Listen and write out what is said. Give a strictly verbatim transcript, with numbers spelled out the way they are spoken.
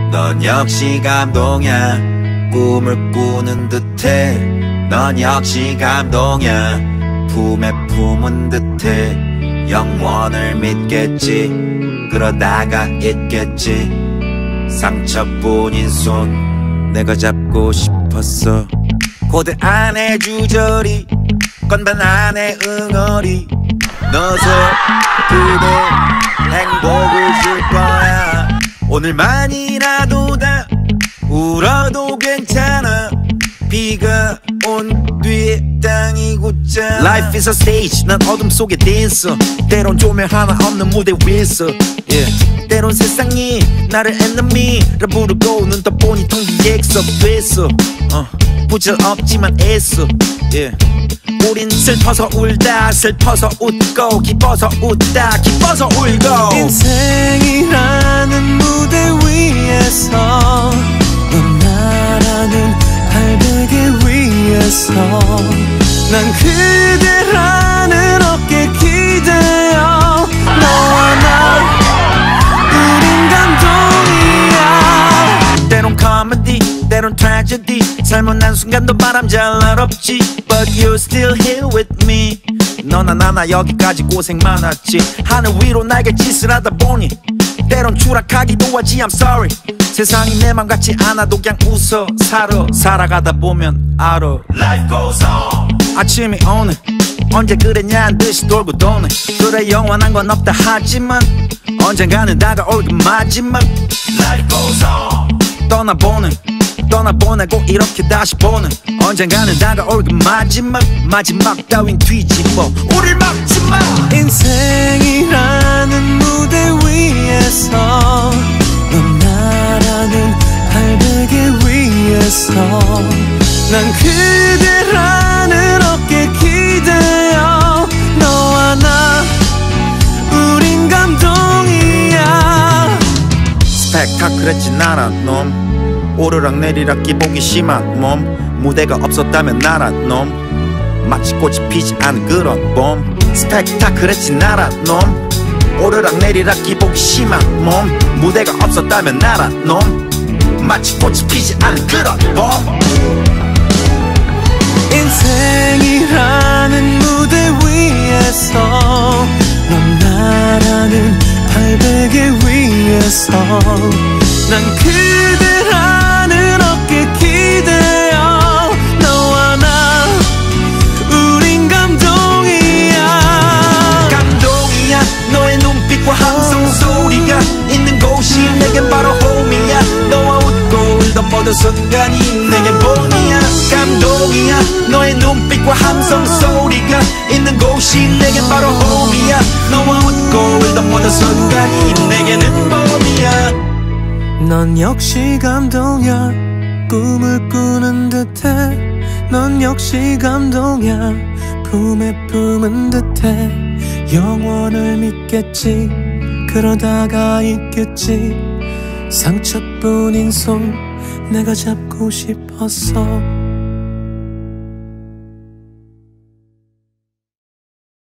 넌 역시 감동이야. 꿈을 꾸는 듯해. 넌 역시 감동이야. 품에 품은 듯해. 영원을 믿겠지. 그러다가 잊겠지. 상처뿐인 손 내가 잡고 싶었어. 고대 안에 주저리 건반 안에 응어리 넣어서 그대 행복을 줄 거야. 오늘만이라도 다 울어도 괜찮아. 비가 온 뒤에 땅이 굳잖아. Life is a stage. 난 어둠 속에 댄서. 때론 조명 하나 없는 무대 위에서 yeah. 때론 세상이 나를 ennemy라 부르고 눈 떠보니 텅 빈 객석 됐어. uh, 부질없지만 애써 yeah. 우린 슬퍼서 울다 슬퍼서 웃고 기뻐서 웃다 기뻐서 울고. 인생이라는 무대 위에서 넌 나라는 발베개 위에서 난 그대라는 어깨 기대어. 너와 나 우린 감동이야. 때론 코미디 때론 트래저디. 삶은 한순간도 바람잘 없지. But you're still here with me. 너나 나나 여기까지 고생 많았지. 하늘 위로 날갯짓을 하다 보니 때론 추락하기도 하지. I'm sorry. 세상이 내 맘 같지 않아도 그냥 웃어 살아. 살아가다 보면 알아. Life goes on. 아침이 오네. 언제 그랬냐는 듯이 돌고 도네. 그래 영원한 건 없다 하지만 언젠가는 다가올 그 마지막. Life goes on. 떠나보는 떠나보내고 이렇게 다시 보는 언젠가는 다가올 그 마지막. 마지막 따윈 뒤집어 우릴 막지 마. 인생이라는 무대 위에서 넌 나라는 발베개 위에서 난 그대라는 어깨 기대어. 너와 나 우린 감동이야. 스펙타클했진 않아 놈. 오르락내리락 기복이 심한 몸. 무대가 없었다면 나란 놈. 마치 꽃이 피지 않은 그런 봄. 스펙타클했진 않아 놈. 오르락내리락 기복이 심한 몸. 무대가 없었다면 나란 놈. 마치 꽃이 피지 않은 그런 봄. 인생이라는 무대 위에서 넌 나라는 발베개 위에서 난 그대라는 어깨 기대어. 너와 나 우린 감동이야. 감동이야. 너의 눈빛과 함성 소리가 있는 곳이 내겐 바로 홈이야. 너와 웃고 울던 모든 순간이 내겐 봄이야. 감동이야. 너의 눈빛과 함성 소리가 있는 곳이 내겐 바로 홈이야. 너와 웃고 울던 모든 순간이 내게는 봄이야. 넌 역시 감동이야. 꿈을 꾸는 듯해. 넌 역시 감동이야. 품에 품은 듯해. 영원을 믿겠지. 그러다가 잊겠지. 상처뿐인 손 내가 잡고 싶었어.